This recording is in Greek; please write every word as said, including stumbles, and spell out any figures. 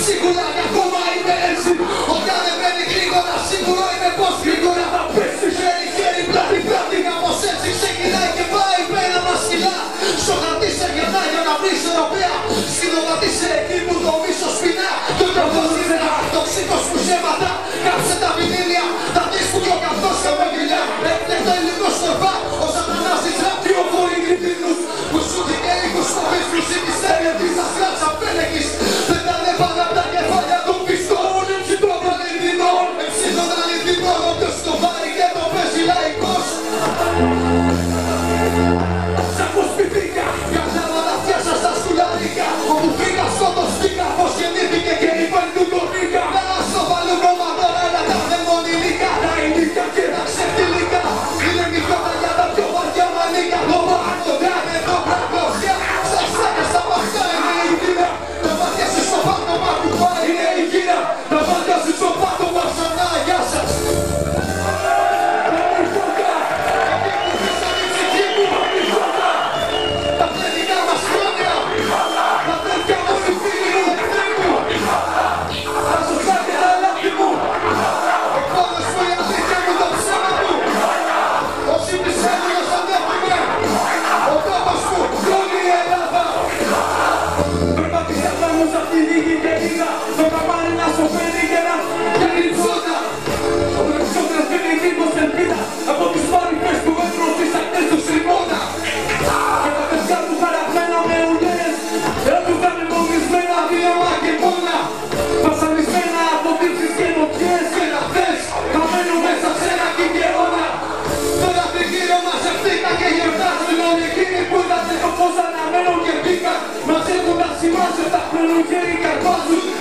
ψυχουλάκια, ακόμα είμαι έτσι. Όταν δεν μπαίνει γρήγορα, σίγουρο είναι πως γρήγορα θα πέσει. Χέρι, χέρι, πλάτη, πλάτη, κάπως έτσι ξεκινάει και πάει πέρα μας σκυλά. Στο χαρτί σε γεννά για να βρεις ισορροπία. Σκηνοδοτήσε εκεί που το μίσο σπινά. Το τροφοδίδρα, το ξύκος που ψέματα. Κάψε τα βινίλια, τα δεις που κι ο καυτός καμπαγγελιά. Έπνευτα υλικό στορπά, ο σατανάς της ραδιοφόροι γρυπτινούς. Που σου δικαίικους στο πίσπλους ή πιστεύει ότι θα σκάτσα πέλεγης. Δεν τα λεβάνα τα κεφάλια των πιστών. Εμψη των αληθινών, εμψη των αληθινών. Όποιος το πάρει και το παίζει λαϊκός. Σαφώς πιπίκα, κατάλαβα φτιάσα στα σκουλαρίκα. Όπου πήγα σκότωστήκα, πως γεννήθηκε και είπαν του το νίκα. Να στο βάλουν κόμμα τώρα να τα δαιμονιλίκα. Τα ηλίκα και τα ξεφτιλίκα. Είναι νυχτώτα για τα πιο βαριά μανίκα. Το μάρτο κάνε το πραγμόσια. Στα στάκια, στα παχτά είναι η Κίνα. Τα μάτια σου στο πάτωμα που πάει είναι η Κίνα. Τα μάτια σου στο πάτωμα ξανά, γεια σας. Πώς αναμένω και μπήκα, μαζεύουν τα σημάδια, τα πλένουν χέρι καρπάζουν.